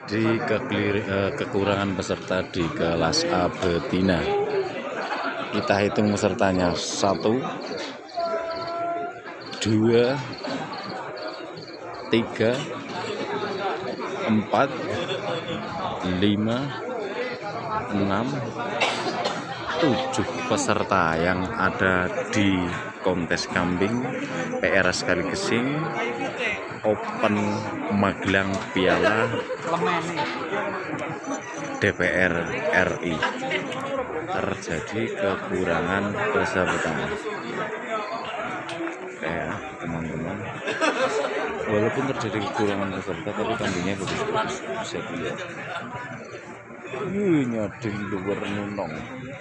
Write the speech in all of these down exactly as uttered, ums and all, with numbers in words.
terjadi kekelir, eh, kekurangan peserta di kelas A betina. Kita hitung pesertanya: satu, dua, tiga, empat, lima, enam, tujuh peserta yang ada di kontes kambing P R S Kali Gesing Open Magelang Piala D P R R I. Terjadi kekurangan peserta. Oke ya teman-teman, walaupun terjadi kekurangan peserta tapi kambingnya bagus-bagus, bisa dilihat. Ini ada di luar nunong,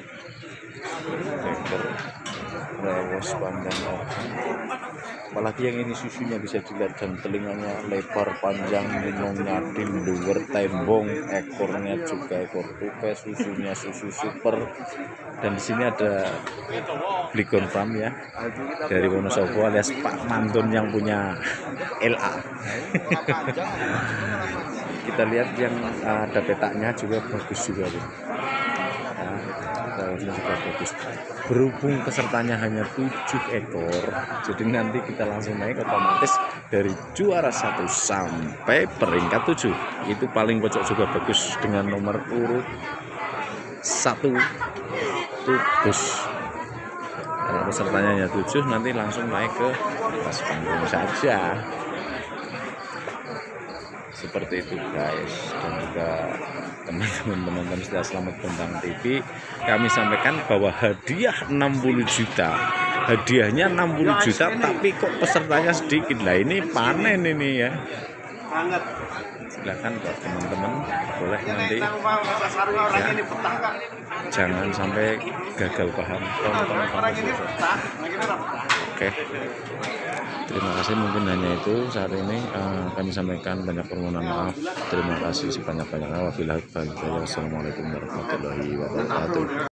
ekor rawas panjang organ. Apalagi yang ini susunya bisa dilihat, dan telinganya lebar panjang, nunongnya di luar tembong, ekornya juga ekor tupai, susunya susu super. Dan di sini ada Bligon Farm ya, dari Wonosobo alias Pak Mandon yang punya L A. Kita lihat yang ada petaknya juga bagus juga, nah, juga bagus. Berhubung pesertanya hanya tujuh ekor, jadi nanti kita langsung naik otomatis dari juara satu sampai peringkat tujuh. Itu paling pojok juga bagus dengan nomor urut satu tutus. Kalau pesertanya hanya tujuh, nanti langsung naik ke atas panggung saja. Seperti itu guys. Dan juga teman-teman penonton setia Selamat Kembang T V, kami sampaikan bahwa hadiah enam puluh juta, hadiahnya enam puluh juta, tapi kok pesertanya sedikit. Lah ini panen ini ya. Silakan buat teman-teman, boleh nanti ya, jangan sampai gagal paham. Tonton oke, terima kasih. Mungkin hanya itu saat ini uh, kami sampaikan. Banyak permohonan maaf. Terima kasih sebanyak-banyaknya. Wabillahi taufiq. Wassalamualaikum warahmatullahi wabarakatuh.